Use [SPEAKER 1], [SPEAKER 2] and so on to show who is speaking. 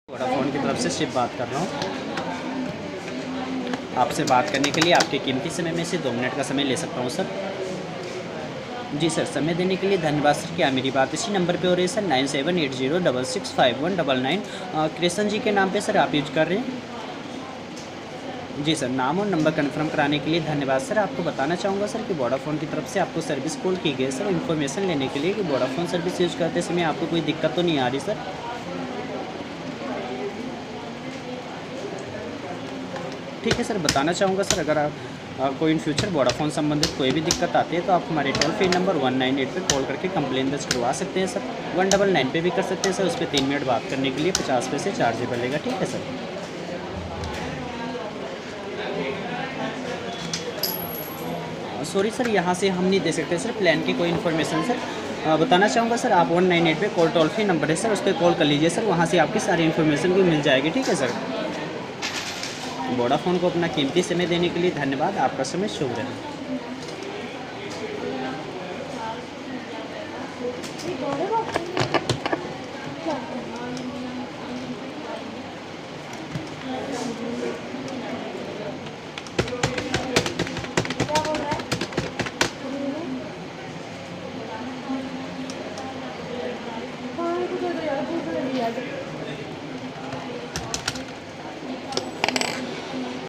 [SPEAKER 1] Vodafone की तरफ से शिव बात कर रहा हूँ। आपसे बात करने के लिए आपके कीमती समय में से 2 मिनट का समय ले सकता हूँ सर? जी सर, समय देने के लिए धन्यवाद सर। क्या मेरी बात इसी नंबर पे हो रही है सर? 9780665199। कृष्ण जी के नाम पे सर आप यूज कर रहे हैं? जी सर, नाम और नंबर कन्फर्म कराने के लिए धन्यवाद सर। आपको बताना चाहूँगा सर कि वोडाफोन की तरफ से आपको सर्विस कॉल की गई है सर, इन्फॉर्मेशन लेने के लिए कि वोडाफोन सर्विस यूज करते समय आपको कोई दिक्कत तो नहीं आ रही सर? ठीक है सर, बताना चाहूँगा सर, अगर आप कोई इन फ्यूचर वोडाफोन संबंधित कोई भी दिक्कत आती है तो आप हमारे टोल फ्री नंबर 198 पे कॉल करके कंप्लेन दर्ज करवा सकते हैं सर। 199 पे भी कर सकते हैं सर। उस पर 3 मिनट बात करने के लिए 50 पैसे चार्ज लगेगा। ठीक है सर? सॉरी सर, यहाँ से हम नहीं दे सकते सर प्लान की कोई इन्फॉर्मेशन सर। बताना चाहूँगा सर, आप 198 पे कॉल टोल फ्री नंबर है सर, उस पर कॉल कर लीजिए सर। वहाँ से आपकी सारी इन्फॉर्मेशन भी मिल जाएगी। ठीक है सर? वोडाफोन को अपना कीमती समय देने के लिए धन्यवाद। आपका समय शुभ रहे।